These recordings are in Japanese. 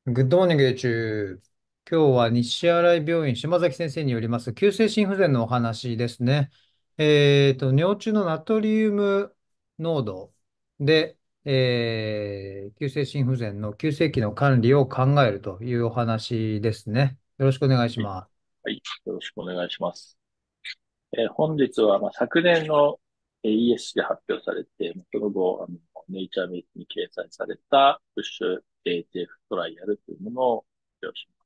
グッドモーニングで中。今日は西新井病院島崎先生によります急性心不全のお話ですね。尿中のナトリウム濃度で、急性心不全の急性期の管理を考えるというお話ですね。よろしくお願いしはい。 ます。 はい。よろしくお願いします。本日は、昨年の ESC で発表されて、その後、ネイチャーメイトに掲載されたプッシュ AHF トライアルというものを発表します。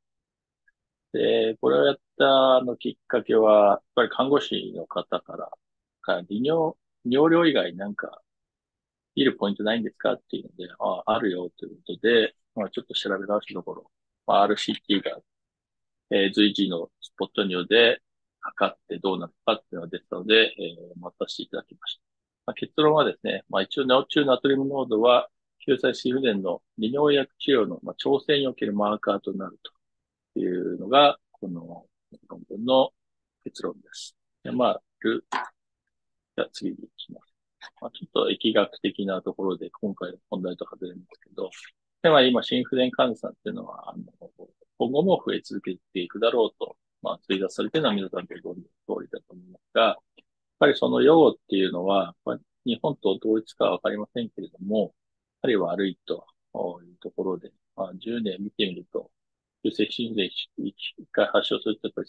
で、これをやったきっかけは、やっぱり看護師の方から尿量以外になんか見るポイントないんですかっていうので、あるよということで、ちょっと調べ直したところ、RCT が随時のスポット尿で測ってどうなるかっていうのが出たので、渡していただきました。結論はですね、一応尿中ナトリウム濃度は救済心不全の利尿薬治療の、調整におけるマーカーとなるというのが、この論文の結論です。でじゃあ次に行きます。ちょっと疫学的なところで今回の本題と外れるんですけど、で、今、心不全患者さんっていうのは、今後も増え続けていくだろうと、推察されているのは皆さんご存知の通りだと思いますが、やっぱりその予後っていうのは、日本と同一かはわかりませんけれども、やはり悪いというところで、10年見てみると、急性心不全1回発症すると、やっぱり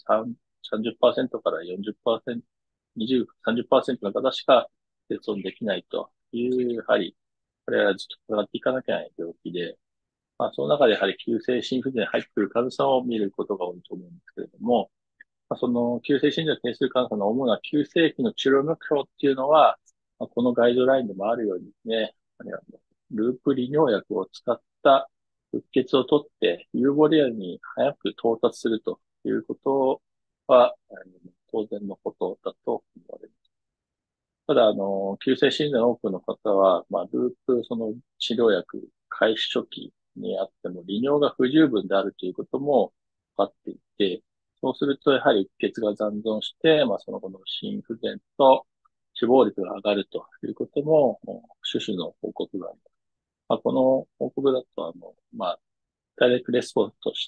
30%から40%、20、30%の方しか生存できないという、やはり、これはずっと上がっていかなきゃいけない病気で、その中でやはり急性心不全に入ってくる患者さんを見ることが多いと思うんですけれども、その急性心不全に対する患者さんの主な急性期の治療目標っていうのは、このガイドラインでもあるようにですね、ループ利尿薬を使った腹血を取ってユーボリアに早く到達するということは、当然のことだと思われます。ただ、急性心不全の多くの方は、ループ、その治療薬開始初期にあっても、利尿が不十分であるということも分かっていて、そうすると、やはりうっ血が残存して、その後の心不全と死亡率が上がるということも、種々の報告があります。この報告だと、ダイレクトレスポンスとして、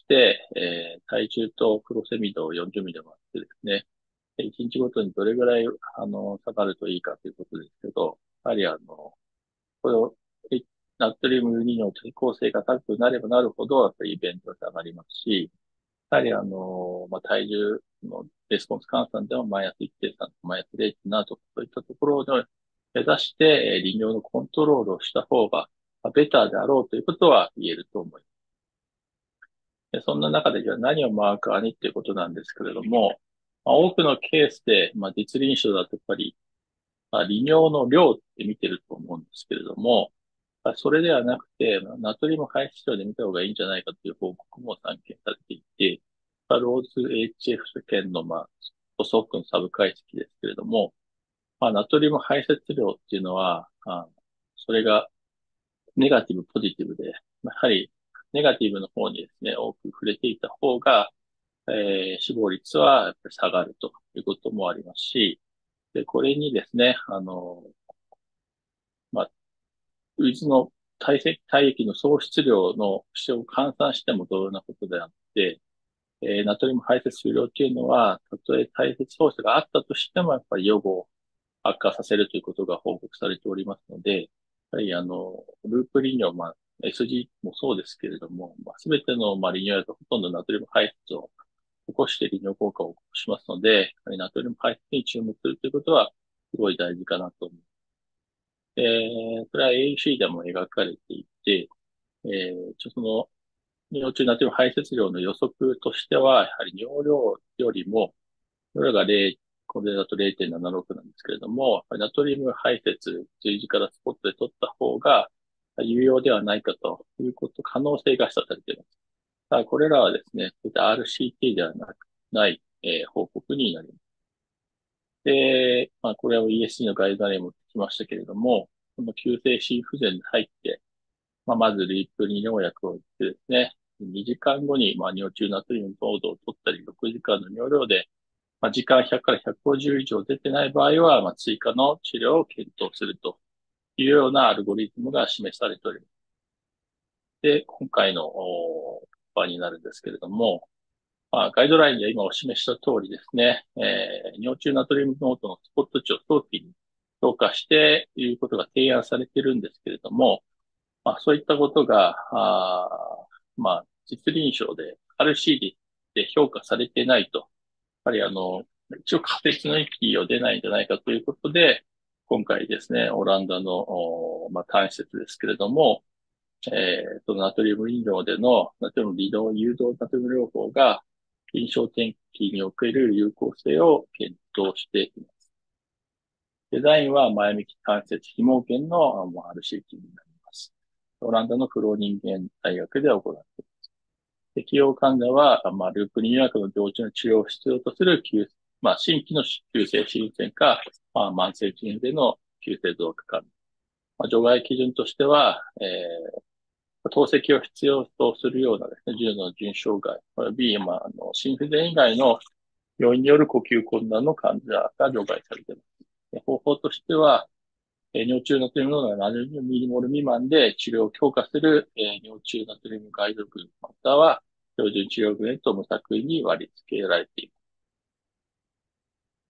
体重とクロセミドを40ミリで割ってですね、1日ごとにどれぐらい、下がるといいかということですけど、やはりこれを、ナトリウム2の抵抗性が高くなればなるほど、やっぱりイベントが下がりますし、やはり体重のレスポンス換算でもマイナス1.3とかマイナス0.7とか、そういったところを目指して、利尿のコントロールをした方が、ベターであろうということは言えると思います。でそんな中で、じゃあ何をマーカーにっていうことなんですけれども、多くのケースで、実臨床だとやっぱり、利尿の量って見てると思うんですけれども、それではなくて、ナトリウム排出量で見た方がいいんじゃないかという報告も散見されていて、ローズ HF 試験の、補足のサブ解析ですけれども、ナトリウム排泄量っていうのは、それがネガティブ、ポジティブで、やはりネガティブの方にですね、多く触れていた方が、死亡率はやっぱり下がるということもありますし、で、これにですね、まあ、ウイズの体液の喪失量の指を換算しても同様なことであって、ナトリウム排泄終了っていうのは、たとえ体液喪失があったとしても、やっぱり予後を悪化させるということが報告されておりますので、やはりループ利尿、SG もそうですけれども、すべての、利尿薬はほとんどナトリウム排出を起こして利尿効果を起こしますので、やはりナトリウム排出に注目するということは、すごい大事かなと思います。それは AUC でも描かれていて、その、尿中ナトリウム排泄量の予測としては、やはり尿量よりも、これが0、これだと0.76なんですけれども、ナトリウム排泄、随時からスポットで取った方が有用ではないかということ、可能性が示唆されています。ただこれらはですね、そういった RCT ではない、報告になります。で、これを ESC のガイドラインもきましたけれども、この急性心不全に入って、まずリップ利尿薬を打ってですね、2時間後に、尿中ナトリウム濃度を取ったり、6時間の尿量で、時間100から150以上出てない場合は、追加の治療を検討するというようなアルゴリズムが示されております。で、今回のパーになるんですけれども、ガイドラインで今お示した通りですね、尿中ナトリウム濃度のスポット値を早期に評価していることが提案されているんですけれども、そういったことが、実臨床で RCD で評価されていないと、やっぱり一応仮説の域を出ないんじゃないかということで、今回ですね、オランダの、単施設ですけれども、ナトリウム飲料でのナトリウム利用誘導ナトリウム療法が臨床研究における有効性を検討しています。デザインは前向き関節紐腱のRCT になります。オランダのフローニンゲン大学で行っています。適用患者は、ループニューアークの病気の治療を必要とする新規の急性心不全か、慢性腎不全の急性増加患者。除外基準としては、透析を必要とするようなですね、重度の腎障害、および、心不全以外の病院による呼吸困難の患者が除外されています。方法としては、尿中ナトリウム濃度が70ミリモル未満で治療を強化する、尿中ナトリウムガイド群、または標準治療群へと無作為に割り付けられています。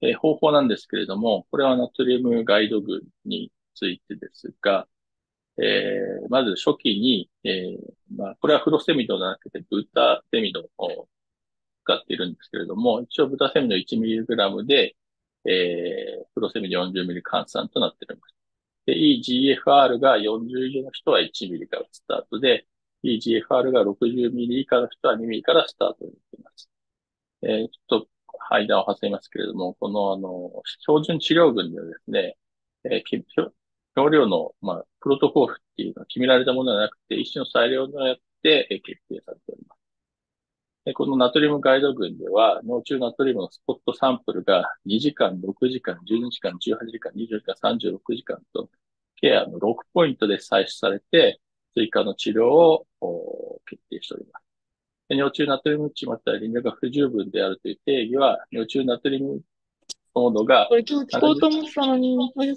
方法なんですけれども、これはナトリウムガイド群についてですが、まず初期に、これはフロセミドじゃなくてブタセミドを使っているんですけれども、一応ブタセミド 1mg で、フロセミド 40mg 換算となっています。で、EGFR が40以上の人は 1mg からスタートで、EGFR が 60mg 以下の人は 2mg からスタートになっています。ちょっと間を挟みますけれども、この標準治療群ではですね、容量の、プロトコールっていうのは決められたものではなくて、一種の裁量によって、決定されております。このナトリウムガイド群では、脳中ナトリウムのスポットサンプルが2時間、6時間、12時間、18時間、24時間、36時間と、ケアの6ポイントで採取されて、追加の治療を決定しております。尿中ナトリウム値またはリンダが不十分であるという定義は、尿中ナトリウム濃度がこれ今日聞こうと思ってたのに、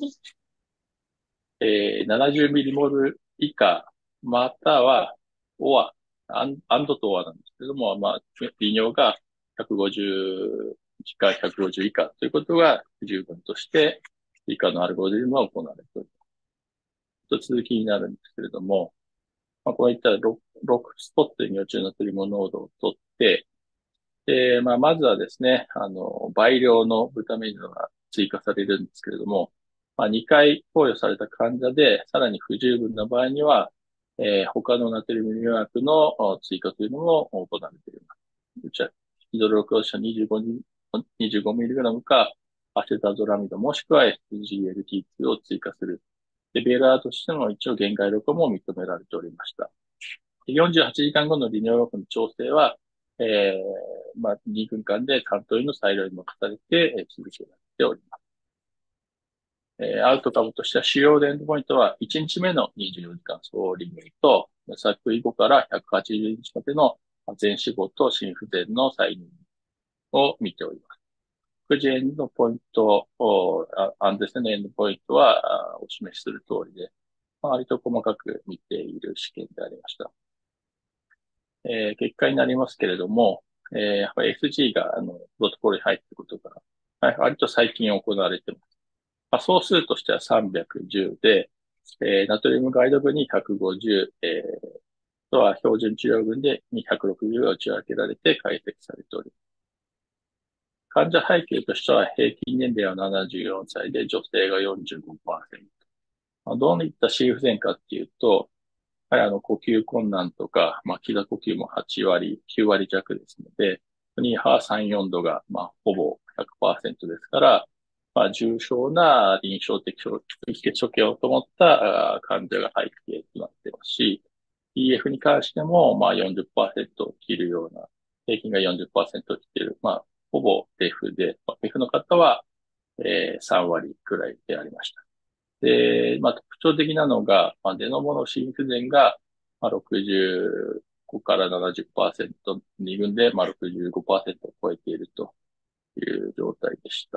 70ミリモル以下、または、アンドとオアなんですけれども、利尿が150時間150以下ということが不十分として、以下のアルゴリズムは行われております。続きになるんですけれども、こういった6スポットに尿中ナトリウム濃度を取って、で、まずはですね、倍量のブタミンが追加されるんですけれども、2回投与された患者で、さらに不十分な場合には、他のナトリウム入薬の追加というのも行われています。うちは、ヒドロクロシャ25mg か、アセタゾラミドもしくは SGLT2 を追加する。で、ベーラーとしての一応限界力も認められておりました。48時間後の利尿力の調整は、2分間で担当医の裁量に任されて、続けられております。アウトカムとしては主要でエンドポイントは1日目の24時間総利尿と、作為後から180日までの全死亡と心不全の再入を見ております。副次エンドポイント、アンデスのエンドポイントはお示しする通りで、割と細かく見ている試験でありました。結果になりますけれども、やっぱり SG が、プロトコルに入っていることが、割と最近行われています。総数としては310で、ナトリウムガイド群に150、とは標準治療群で260が打ち分けられて解析されております。患者背景としては平均年齢は74歳で女性が45%。どういった心不全かっていうと、呼吸困難とか、気座呼吸も8割、9割弱ですので、ニーハー3、4度が、ほぼ100%ですから、重症な臨床的血症系を伴った患者が背景となっていますし、EF に関しても、40%を切るような、平均が40%を切っている、ほぼ F で、F の方は、3割くらいでありました。で、特徴的なのが、デノボの心不全が、65から70%、2群で、65%を超えているという状態でした。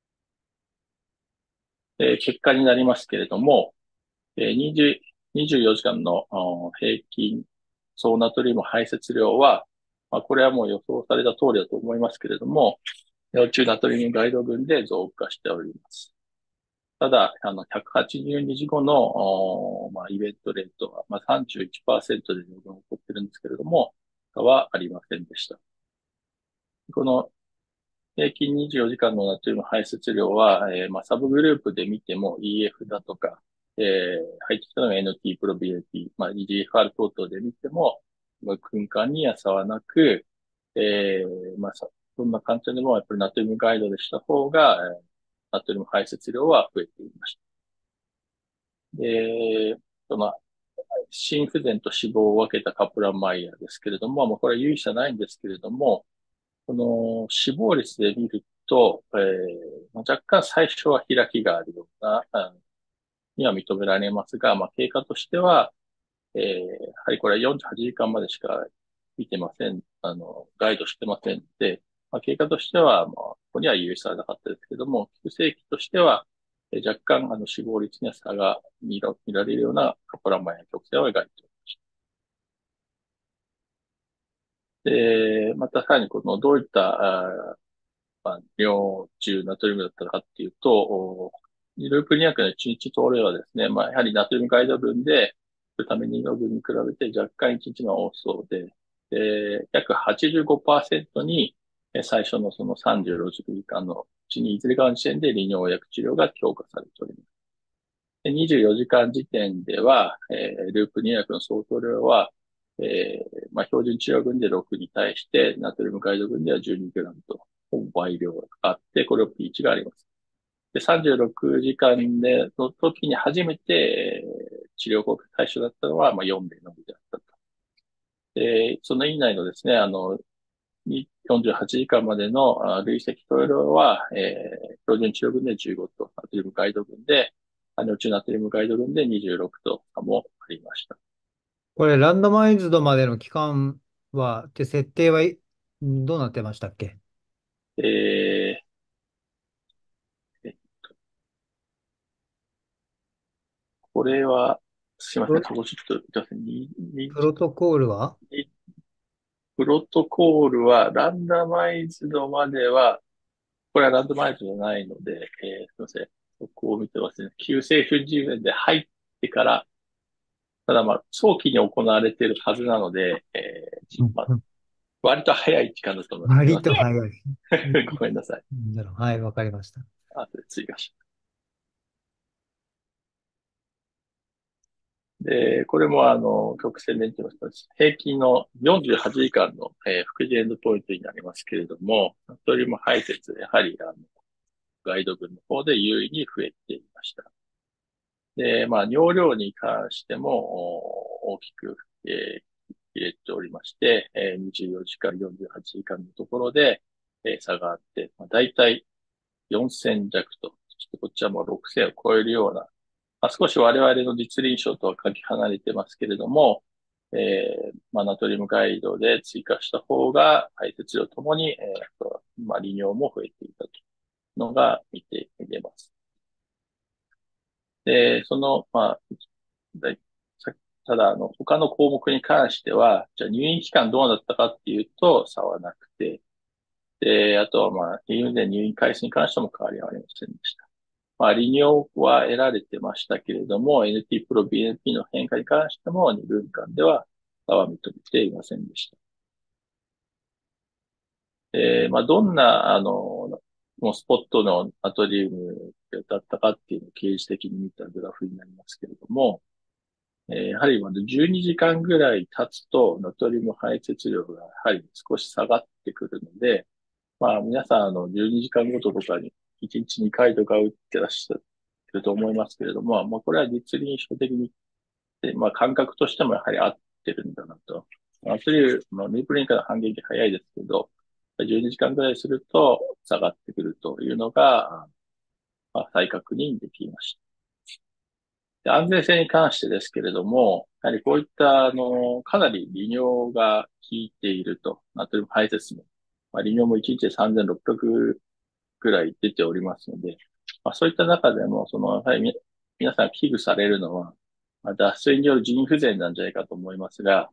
結果になりますけれども、24時間の平均総ナトリウム排泄量は、これはもう予想された通りだと思いますけれども、尿中ナトリウムガイド群で増加しております。ただ、182時後の、イベントレートは、31% で起こってるんですけれども、他はありませんでした。この平均24時間のナトリウム排泄量は、サブグループで見ても EF だとか、入ってきたのが NT プロビ LT、EGFR 等々で見ても、空間には差はなく、そんな簡単でもやっぱりナトリウムガイドでした方が、ナトリウム排泄量は増えていました。で、その心不全と死亡を分けたカプランマイヤーですけれども、これは有意差ないんですけれども、この死亡率で見ると、若干最初は開きがあるような、には認められますが、経過としては、やはりこれは48時間までしか見てません、ガイドしてませんので、経過としては、ここには有意差はなかったですけども、急性期としては、若干、死亡率には差が見られるようなカポランマイヤー曲線を描いておりました。で、またさらにこのどういった尿中ナトリウムだったかっていうと、ループ200の1日投与はですね、やはりナトリウムガイド分で、ビタミンの分に比べて若干1日が多そうで、約85%に最初のその36時間のうちにいずれかの時点で利尿薬治療が強化されております。で24時間時点では、ループ200の相当量は、標準治療群で6に対して、ナトリウムガイド群では 12g と、ほぼ倍量があって、これを P1 があります。で、36時間での時に初めて、治療効果対象だったのは、4名のみであったと。で、その以内のですね、48時間までの累積投与量は、標準治療群で15と、ナトリウムガイド群で、中ナトリウムガイド群で26とかもありました。 これ、ランダマイズドまでの期間は、設定はいどうなってましたっけ？ ええこれは、すいません、 プロそこちょっと、すいません、 プロトコールは？ にプロトコールはランダマイズドまでは、これはランダマイズドじゃないので、すいません、そこを見てますね。急性不自由で入ってから、ただ早期に行われているはずなので、 うん割と早い時間だと思います。すい割ません。 と早い。 ごめんなさい。 はい、わかりました。 後で追加します。で、これも曲線で見てますと、平均の48時間の、副次エンドポイントになりますけれども、ナトリウム排泄、やはりガイド群の方で優位に増えていました。で、尿量に関しても大きく、入れておりまして、24時間、48時間のところで、差があって、だいたい4000弱と、そしてこっちはもう6000を超えるような、少し我々の実臨床とはかけ離れてますけれども、ナトリウムガイドで追加した方が排泄量ともに、利尿も増えていたというのが見れます。で、だいただ、他の項目に関しては、じゃあ入院期間どうだったかっていうと差はなくて、で、あとは入院回数に関しても変わりはありませんでした。利尿は得られてましたけれども、NT プロ BNP の変化に関しても2分間では差は認めていませんでした。どんな、もうスポットのナトリウムだったかっていうのを刑事的に見たグラフになりますけれども、やはり12時間ぐらい経つと、ナトリウム排泄量がやはり少し下がってくるので、皆さん12時間ごととかに1日2回とか打ってらっしゃると思いますけれども、これは実臨床的に、感覚としてもやはり合ってるんだなと。ナトリウム、ニュープリンから反撃早いですけど、12時間ぐらいすると下がってくるというのが、再確認できました。で、安全性に関してですけれども、やはりこういった、かなり利尿が効いていると、ナトリウム排泄も、利尿も1日で3600ぐらい出ておりますので、そういった中でも、やはり皆さん危惧されるのは、脱水による腎不全なんじゃないかと思いますが、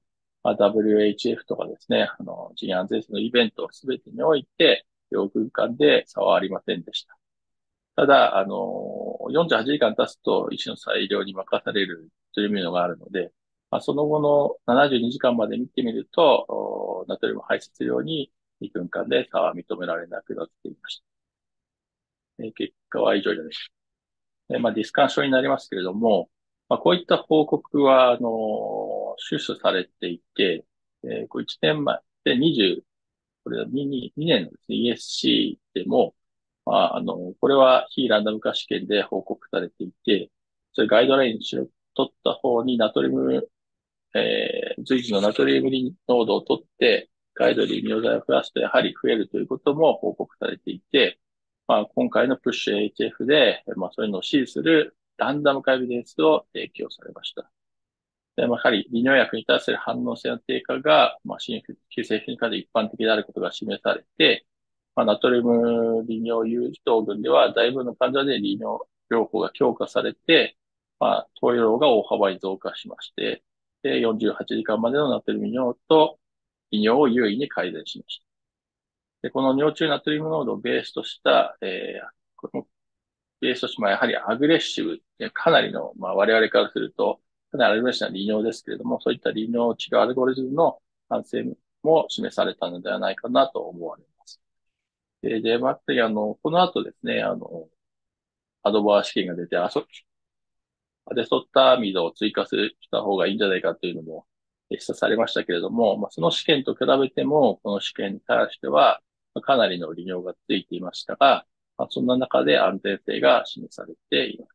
WHF とかですね、人員安全性のイベントすべてにおいて、両軍間で差はありませんでした。ただ、48時間経つと医師の裁量に任されるというのがあるので、その後の72時間まで見てみると、ナトリウム排出量に2分間で差は認められなくなっていました。結果は以上です。ディスカッションになりますけれども、こういった報告は、出所されていて、こう1年前で20、これは2年のですね、ESC でも、これは非ランダム化試験で報告されていて、それガイドラインに取った方にナトリウム、随時のナトリウム濃度を取って、ガイド利尿剤を増やすとやはり増えるということも報告されていて、今回のプッシュ HF で、そういうのを支持するランダム化エビデンスを提供されました。で、やはり利尿薬に対する反応性の低下が、急性皮膚科で一般的であることが示されて、ナトリウム利尿有等群では、大部分の患者で利尿療法が強化されて、投与量が大幅に増加しまして、で、48時間までのナトリウム利尿と利尿を優位に改善しました。で、この尿中ナトリウム濃度をベースとした、このベースとして、やはりアグレッシブ、かなりの、我々からすると、かなりアグレッシブな利尿ですけれども、そういった利尿治療アルゴリズムの完成も示されたのではないかなと思われます。で、やっぱりこの後ですね、アドバー試験が出て、アデソタミドを追加した方がいいんじゃないかというのも示唆されましたけれども、その試験と比べても、この試験に対しては、かなりの利尿がついていましたが、そんな中で安全性が示されています。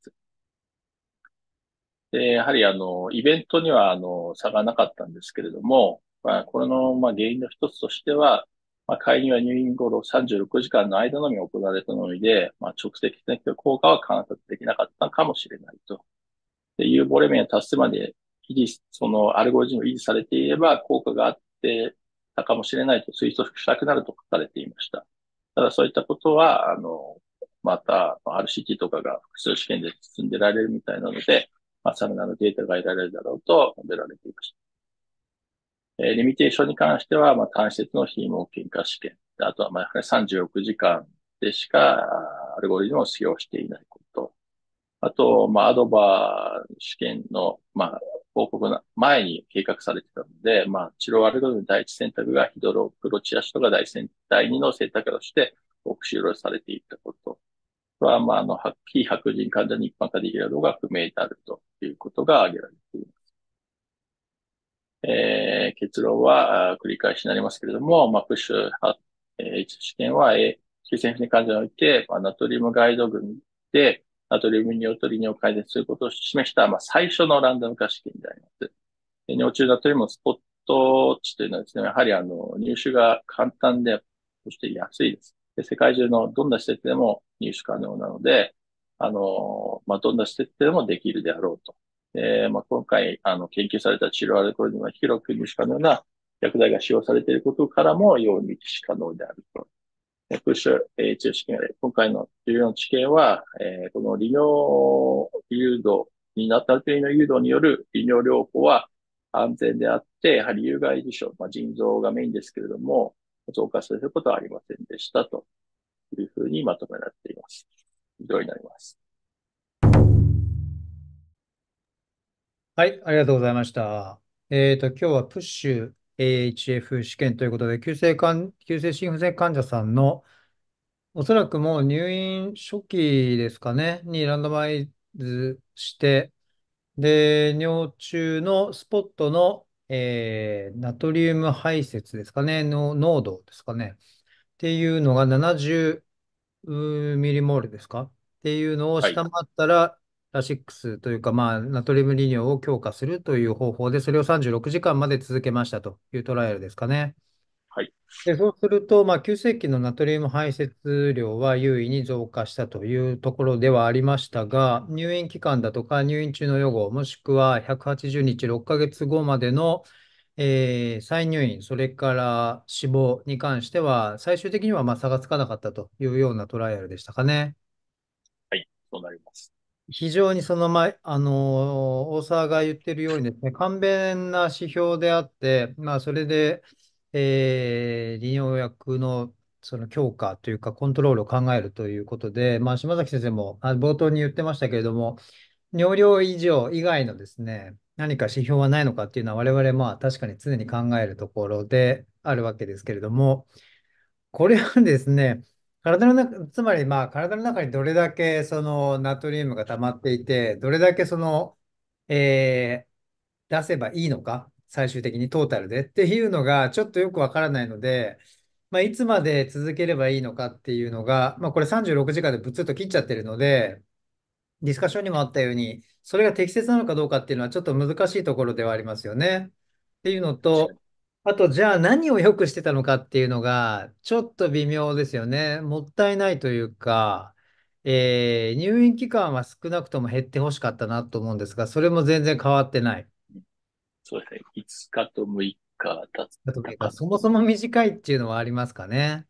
で、やはりイベントには差がなかったんですけれども、これの原因の一つとしては、介入や入院後の36時間の間のみ行われたのみで、直接的な効果は観察できなかったかもしれないと。で、有望レベルに達するまでそのアルゴリズムを維持されていれば効果があってたかもしれないと推測したくなると書かれていました。ただそういったことは、また RCT とかが複数試験で進んでられるみたいなので、さらなるデータが得られるだろうと述べられていました。リミテーションに関しては、単節の非毛検化試験。あとは、やはり36時間でしか、アルゴリズムを使用していないこと。あと、アドバー試験の、報告の前に計画されてたので、治療アルゴリズムの第一選択がヒドロプロチアシトが第二の選択として多く使用されていたこと。は、非白人患者に一般化できるのが不明であるということが挙げられています。結論は繰り返しになりますけれども、プッシュ H 試験は、急性不妊患者において、ナトリウムガイド群で、ナトリウムによると利尿を改善することを示した、最初のランダム化試験であります。尿中ナトリウムのスポット値というのはですね、やはり入手が簡単で、そして安いです。で、世界中のどんな施設でも入手可能なので、どんな施設でもできるであろうと。今回、研究された治療アルゴリズムは広く入手可能な薬剤が使用されていることからも、容易に知可能であると。プッシュ H 試験、今回の重要な知見は、この利尿誘導になったアルテの誘導による利尿療法は安全であって、やはり有害事象、腎臓がメインですけれども、増加することはありませんでしたというふうにまとめられています。以上になります。 はい、ありがとうございました。今日はプッシュ AHF 試験ということで、急性心不全患者さんのおそらくもう入院初期ですかね、にランダマイズして、で、尿中のスポットの、ナトリウム排泄ですかね、の濃度ですかね、っていうのが70ミリモールですかっていうのをはい。 下回ったら、ラシックスというか、ナトリウム利尿を強化するという方法で、それを36時間まで続けましたというトライアルですかね。 はい。 で、そうすると、急性期のナトリウム排泄量は優位に増加したというところではありましたが、入院期間だとか入院中の予後、もしくは180日6ヶ月後までの、再入院、それから死亡に関しては、最終的には差がつかなかったというようなトライアルでしたかね。 はい。そうなります。 非常にその前、大沢が言ってるようにですね、簡便な指標であって、まあ、それで、利用薬のその強化というか、コントロールを考えるということで、まあ、島崎先生も冒頭に言ってましたけれども、尿量以上以外のですね、何か指標はないのかっていうのは、我々、まあ、確かに常に考えるところであるわけですけれども、これはですね、体の中、つまりまあ体の中にどれだけそのナトリウムが溜まっていて、どれだけその、出せばいいのか、最終的にトータルでっていうのがちょっとよくわからないので、まあ、いつまで続ければいいのかっていうのが、まあ、これ36時間でぶつっと切っちゃってるので、ディスカッションにもあったように、それが適切なのかどうかっていうのはちょっと難しいところではありますよね。っていうのと、 確かに。 あと、じゃあ何を良くしてたのかっていうのが、ちょっと微妙ですよね。もったいないというか、入院期間は少なくとも減ってほしかったなと思うんですが、それも全然変わってない。 そうですね。5日と6日経っだというか、 たかな。 そもそも短いっていうのはありますかね。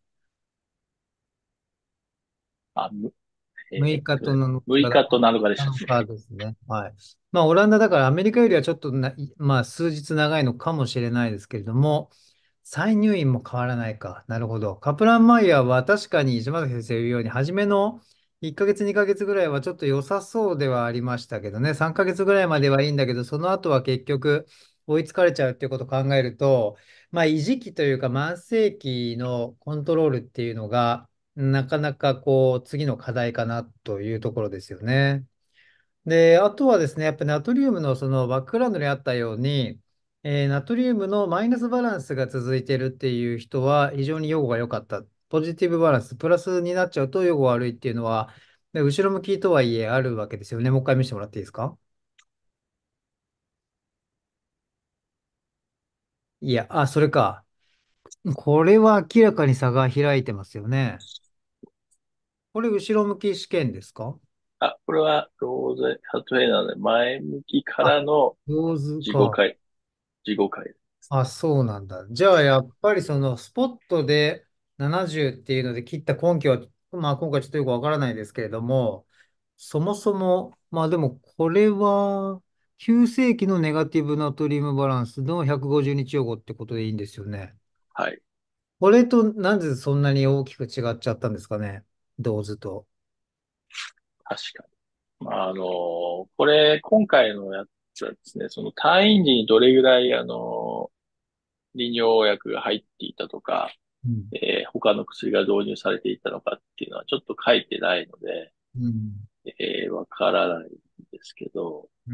あ、 6日と7 6 日だ。 日と7日でした 7 ね。 日ですね。はい。まあ、オランダだからアメリカよりはちょっとまあ、数日長いのかもしれないですけれども、再入院も変わらないか。なるほど。カプランマイヤーは確かに島崎先生言うように、初めの1ヶ月、2ヶ月ぐらいはちょっと良さそうではありましたけどね。3ヶ月ぐらいまではいいんだけど、その後は結局追いつかれちゃうっていうことを考えると、まあ、維持期というか慢性期のコントロールっていうのが、なかなかこう、次の課題かなというところですよね。で、あとはですね、やっぱりナトリウムのそのバックグラウンドにあったように、ナトリウムのマイナスバランスが続いているっていう人は非常に予後が良かった。ポジティブバランス、プラスになっちゃうと予後悪いっていうのは、で後ろ向きとはいえあるわけですよね。もう一回見せてもらっていいですか？いや、あ、それか。これは明らかに差が開いてますよね。これ後ろ向き試験ですか？ あ、これはローゼハトヘイなので、前向きかあ、 らの上手か。 自己回、自己回ですね。 あ、そうなんだ。じゃあ、やっぱりそのスポットで70っていうので切った根拠は、まあ今回ちょっとよくわからないですけれども、そもそも、まあでもこれは、急性期のネガティブナトリウムバランスの150日予後ってことでいいんですよね。 はい。 これとなぜそんなに大きく違っちゃったんですかね。ドーズと。 確かに。まあ、これ、今回のやつはですね、その退院時にどれぐらい、利尿薬が入っていたとか、 うん。 他の薬が導入されていたのかっていうのはちょっと書いてないので、 うん。 わからないんですけど、 うん、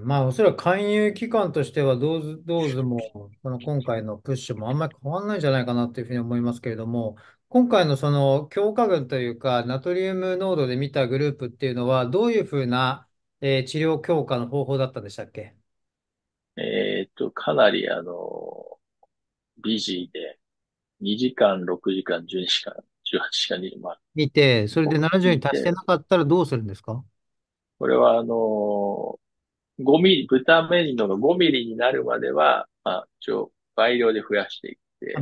まあ、おそらく勧誘機関としてはドーズも、その今回のプッシュもあんまり変わらないんじゃないかなというふうに思いますけれども、今回のその強化群というか、ナトリウム濃度で見たグループっていうのは、どういうふうな、治療強化の方法だったんでしたっけ？ かなりビジーで2時間、6時間、12時間、18時間に、まあ、 見て、それで70に達して見て、 なかったらどうするんですか？ これは5ミリ、豚メリノが5ミリになるまでは、まあ、一応、倍量で増やしていって、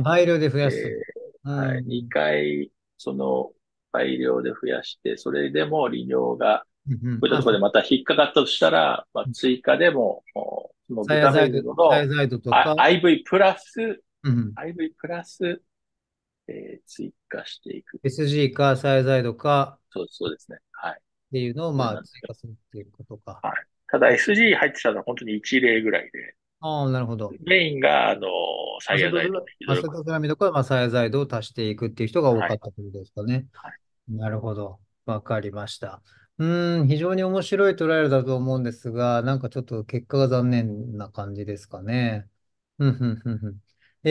倍量で増やす。 で、 うはい、 ん。 2回、その、倍量で増やして、それでも利尿が、 うんうん。あ、 こういったところでまた引っかかったとしたら、まあ、追加でも、その豚メリノのサヤザイドとか、 IV プラス、 うん、 IV プラス、追加していく。 SG かサヤザイドかそうですね。はい。 っていうのをまあこれなんですけ追加するっていうことか。 ど。はい。ただ SG 入ってたのは本当に1例ぐらいで、 ああ、なるほど。 メインが、サイヤ剤とヒドロコン。 アセトセラミドからまあサヤザイドを足していくっていう人が多はい。 かったということですかね。 はい。 なるほど。わかりました。非常に面白いトライアルだと思うんですが、なんかちょっと結果が残念な感じですかね。うん。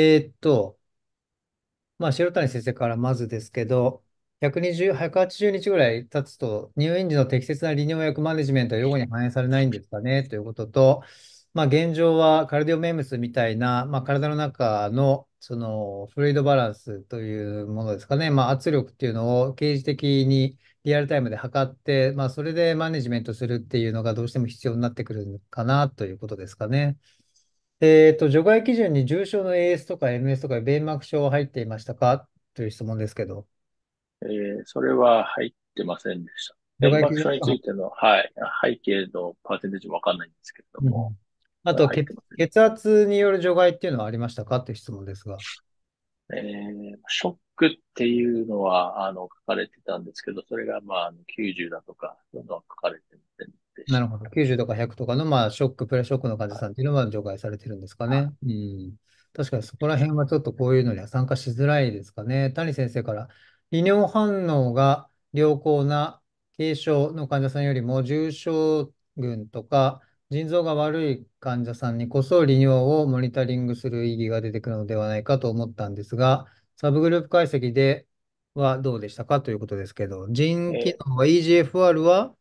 まあ、白谷先生からまずですけど、120、180日ぐらい経つと、入院時の適切な利尿薬マネジメントは予後に反映されないんですかねということと、まあ、現状はカルディオメムスみたいな、まあ、体の中のそのフルイドバランスというものですかね、まあ、圧力っていうのを刑事的にリアルタイムで測って、まあ、それでマネジメントするっていうのがどうしても必要になってくるのかなということですかね。除外基準に重症の AS とか MS とか弁膜症は入っていましたかという質問ですけど。 それは入ってませんでした。 除外基準マーク症についての、はい、背景のパーセンテージもわかんないんですけれども、 うん。あと、 入ってますね。 血圧による除外っていうのはありましたかっていう質問ですが。 ショックっていうのは、書かれてたんですけど、それが、90だとか、そういうのは書かれてませんでしなるほど。90とか100とかの、まあ、ショック、プレショックの患者た。はい。 さんっていうのは除外されてるんですかはね。うん。確かにそこら辺はちょっとこういうのには参加しづらいですかね。谷先生から、利尿反応が良好な軽症の患者さんよりも重症群とか、腎臓が悪い患者さんにこそ利尿をモニタリングする意義が出てくるのではないかと思ったんですが、サブグループ解析ではどうでしたかということですけど、腎機え能は EGFR は、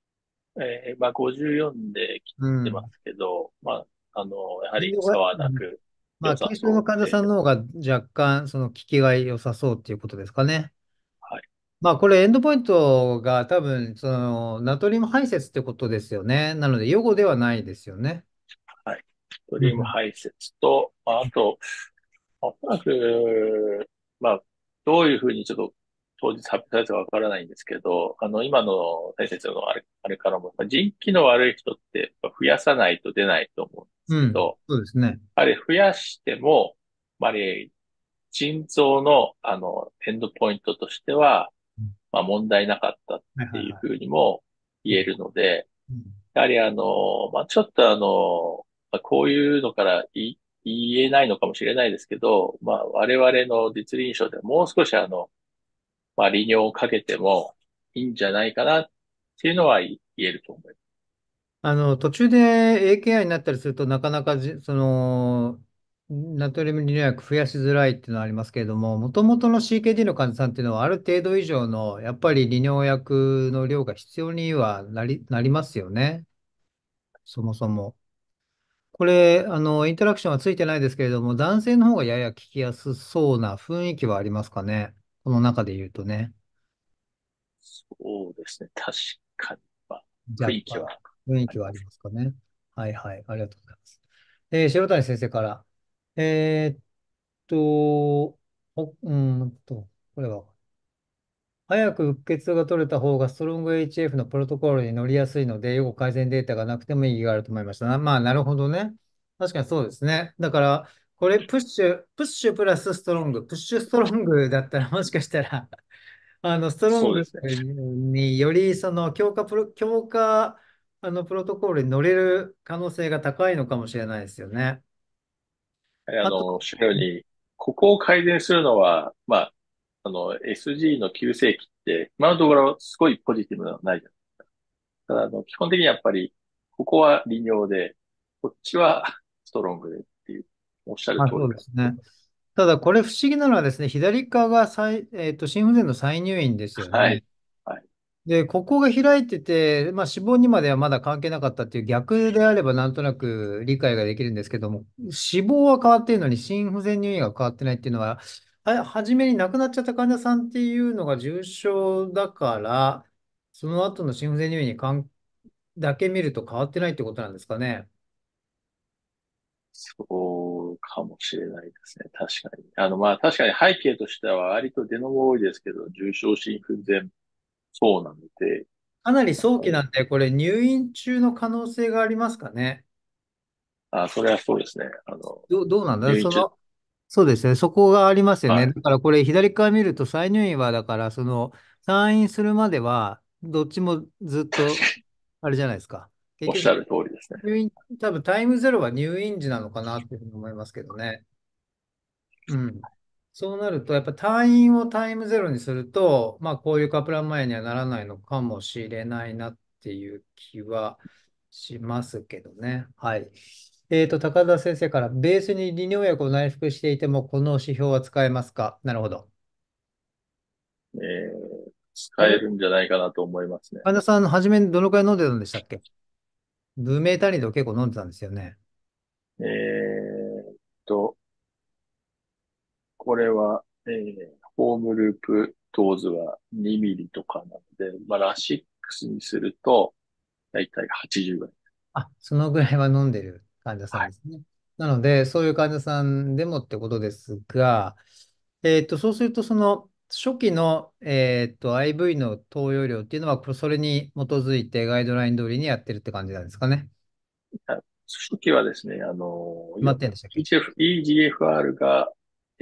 54で切うってますん。 けど、やは腎臓が、 り差はうん、 なくまあ、 良さ軽症の患者さそうで、 んの方が若干、その効きが良さそうっていうことですかね。 はい。 まあ、これエンドポイントが多分、その、ナトリウム排泄ってことですよね。なので、予後ではないですよね。 はい。トうん。 リウム排泄と、あと、おそらく、まあ、どういうふうにちょっと当日発表されたかわからないんですけど、今の先生のあれからも、腎気の悪い人って増やさないと出ないと思うんですうん。 けど、 そうですね。 あれ増やしても、腎臓の、エンドポイントとしては、 うん。 問題なかったっていうふはいはいはい。 うにも言えるので、 うん。 やはりちょっとこういうのから言えないのかもしれないですけど、我々の実臨床でもう少し利尿をかけてもいいんじゃないかなっていうのは言えると思います。 途中で AKI になったりするとなかなかその、ナトリウム利尿薬増やしづらいっていうのはありますけれども、もともとの CKD の患者さんっていうのはある程度以上の、やっぱり利尿薬の量が必要にはなりますよね。そもそも。これ、インタラクションはついてないですけれども、男性の方がやや聞きやすそうな雰囲気はありますかね。この中で言うとね。 そうですね。確かに、雰若干、 囲気は雰囲気はありあります。 ますかね。はいはい。ありがとうございます。白谷先生から、えーっと、これは、早く鬱血が取れた方がストロング HF のプロトコルに乗りやすいので、予後改善データがなくても意義があると思いました。まあ、なるほどね。確かにそうですね。だから、これ、プッシュプラスストロング、プッシュストロングだったら、もしかしたら、ストロングそうですね。 により、その、強化、プロトコルに乗れる可能性が高いのかもしれないですよね。あと、 おっしゃるように、ここを改善するのは、SG の急性期って、今のところすごいポジティブなのはないじゃない。ただ、基本的にやっぱり、ここは利尿で、こっちはストロングでっていう、おっしゃるまあ、 通りかそうですね。 と思います。 ただ、これ不思議なのはですね、左側が心不全の再入院ですよね。 はい。はい。 で、ここが開いてて、まあ、死亡にまではまだ関係なかったっていう逆であればなんとなく理解ができるんですけども、死亡は変わっているのに心不全入院が変わってないっていうのは、初めに亡くなっちゃった患者さんっていうのが重症だから、その後の心不全入院だけ見ると変わってないってことなんですかね。 そうかもしれないですね。確かに。確かに背景としては割とデノボ多いですけど、重症心不全そうなので、 かなり早期そうなんで、これ入院中の可能性がありますかね。 それはそうですね。 どうなんだ入院中、 そうですね。そこがありますよね。 はい。 だからこれ左側見ると再入院は、だから退院するまでは、どっちもずっと、あれじゃないですか。結局、 おっしゃる通りですね。 入院、多分タイムゼロは入院時なのかなっていうふうに思いますけどね。うん。そうなると、やっぱ退院をタイムゼロにすると、まあこういうカプラン前にはならないのかもしれないなっていう気はしますけどね。はい。高田先生から、ベースに利尿薬を内服していても、この指標は使えますか？なるほど。 使えるんじゃないかなと思いますね。 患者さん、初めにどのくらい飲んでたんでしたっけ？ブメタニドを結構飲んでたんですよね。 えーっと、これは、ホームループドーズは2ミリとかなので、ラシックスにすると、だいたい80ぐらい。 あ、そのぐらいは飲んでる患者さはい。 んですね。なので、そういう患者さんでもってことですが、そうすると、 初期の、IV の投与量っていうのは、それに基づいてガイドライン通りにやってるって感じなんですかね。 初期はですね、 決まってんでしたっけ？ EGFR が、え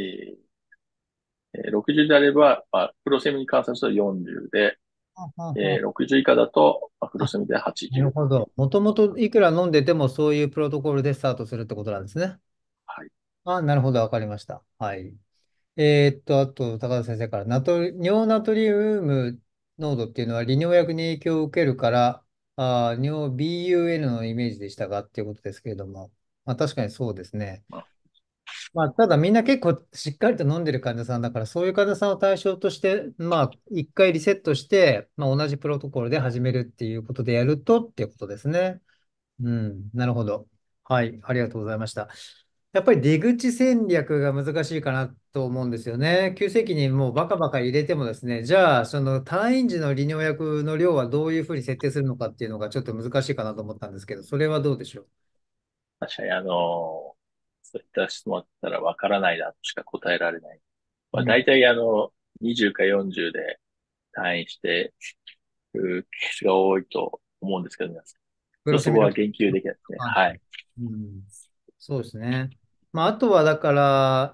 60であれば、フロセミに換算すると40で、 ははは 60以下だと、フロあ、 セミで80。 なるほど。もともといくら飲んでてもそういうプロトコルでスタートするってことなんですね。 はい。 あ、なるほど、わかりました。はい。あと、高田先生から尿ナトリウム濃度っていうのは利尿薬に影響を受けるから、尿 BUN のイメージでしたがっていうことですけれども、まあ確かにそうですね。 まあ、 まあ、ただみんな結構しっかりと飲んでる患者さんだから、そういう患者さんを対象として、まあ、一回リセットして、まあ、同じプロトコルで始めるっていうことでやるとっていうことですね。うん、なるほど。はい、ありがとうございました。やっぱり出口戦略が難しいかなと思うんですよね。急性期にもうバカバカ入れてもですね、じゃあ、その退院時の利尿薬の量はどういうふうに設定するのかっていうのがちょっと難しいかなと思ったんですけど、それはどうでしょう？ 確かにそういった質問だったらわからないなとしか答えられない。まあ、 うん。 大体20か40で退院してるケースが多いと思うんですけど、皆さん。 グロセミド。 そこは言及できないですね。はい。 うん、そうですね。まあ、あとはだから、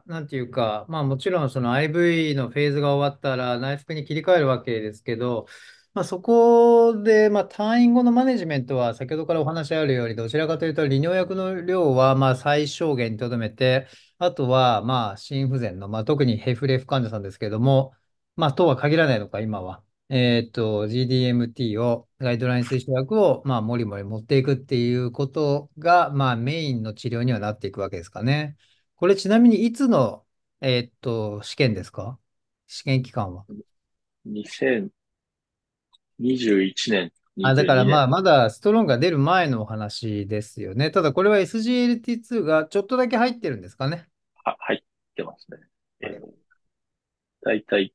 なんていうか、まあもちろんその IV のフェーズが終わったら内服に切り替えるわけですけど、まあそこで、まあ退院後のマネジメントは先ほどからお話あるように、どちらかというと利尿薬の量はまあ最小限にとどめて、あとはまあ心不全の、まあ特にヘフレフ患者さんですけれども、まあとは限らないのか、今は。GDMT を、ガイドライン推奨薬を、まあ、もりもり持っていくっていうことが、まあ、メインの治療にはなっていくわけですかね。これ、ちなみに、いつの、試験ですか？試験期間は。 2021年、 あ、だ 22 からまあ、 年、 まだストロンが出る前のお話ですよね。ただ、これは SGLT2 がちょっとだけ入ってるんですかね。 入ってますね。 はい。 だいたい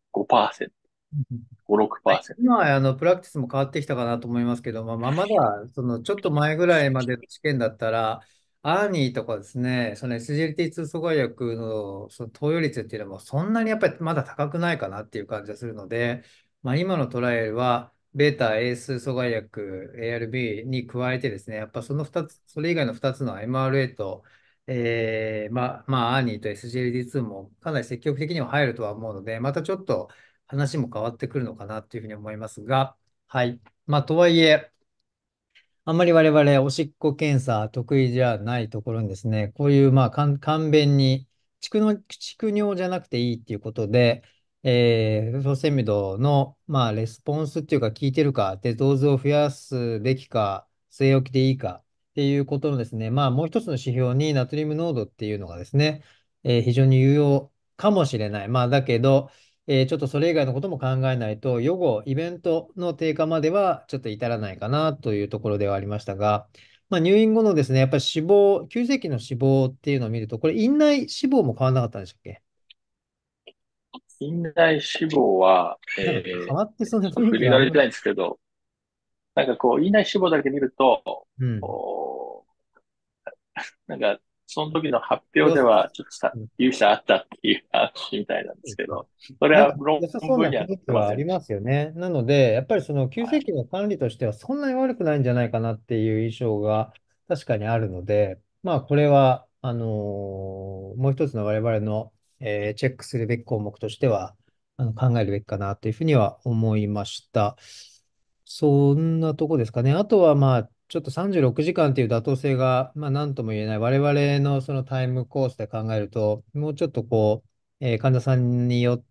5%、5、 はい、 6%。 今はプラクティスも変わってきたかなと思いますけど、まだそのちょっと前ぐらいまでの試験だったら、アーニーとかですね、その SGLT2 阻害薬のその投与率っていうのもそんなにやっぱりまだ高くないかなっていう感じがするので、まあ、今のトライアルは、ベータ、エース阻害薬、ARB に加えてですね、やっぱその2つ、それ以外の2つの MRA と、アーニーと SGLT2 もかなり積極的には入るとは思うので、またちょっと話も変わってくるのかなというふうに思いますが、はい。まあ、とはいえ、あんまり我々、おしっこ検査得意じゃないところにですね、こういう、まあ、簡便に、蓄尿じゃなくていいっていうことで、フロセミドの、まあ、レスポンスっていうか、効いてるか、で、ドーズを増やすべきか、据え置きでいいかっていうことのですね、まあ、もう一つの指標にナトリウム濃度っていうのがですね、非常に有用かもしれない。まあ、だけど、ちょっとそれ以外のことも考えないと、予後、イベントの低下まではちょっと至らないかなというところではありましたが、まあ、入院後のですね、やっぱり急性期の死亡っていうのを見ると、これ、院内死亡も変わらなかったんでしたっけ？ 院内死亡は、 なんか変わってそんなちょっと雰囲触れられてないん気があんまり。 ですけど、なんかこう、院内死亡だけ見ると、 うん。 こなんか、その時の発表よ、 では、ちょっとうん、 勇者あったっていう話みたいなんですけど、それなんかは論良さそうな文には載っ雰囲気はありてませんでしますよね。なので、やっぱりその急た。はい。 性期の管理としてはそんなに悪くないんじゃないかなっていう印象が確かにあるので、まあこれは、もう一つの我々の、チェックするべき項目としては、考えるべきかなというふうには思いました。そんなとこですかね。あとはまあ、ちょっと36時間という妥当性が、まあ何とも言えない我々のそのタイムコースで考えると、もうちょっとこう、患者さんによって、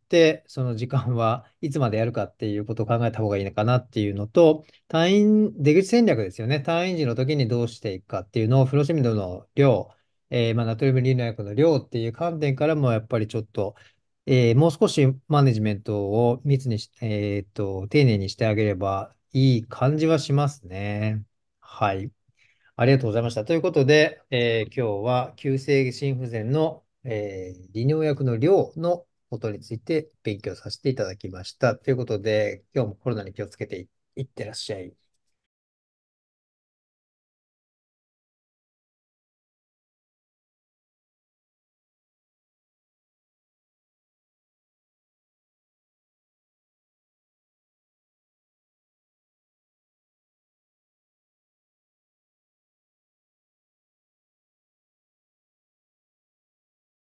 その時間はいつまでやるかっていうことを考えた方がいいのかなっていうのと、出口戦略ですよね。退院時の時にどうしていくかっていうのを、フロシミドの量、まあ、ナトリウムリン薬の量っていう観点からも、やっぱりちょっと、もう少しマネジメントを密に丁寧にしてあげればいい感じはしますね。はい。ありがとうございました。ということで、今日は急性心不全の、利尿薬の量のことについて勉強させていただきました。ということで、今日もコロナに気をつけていってらっしゃい。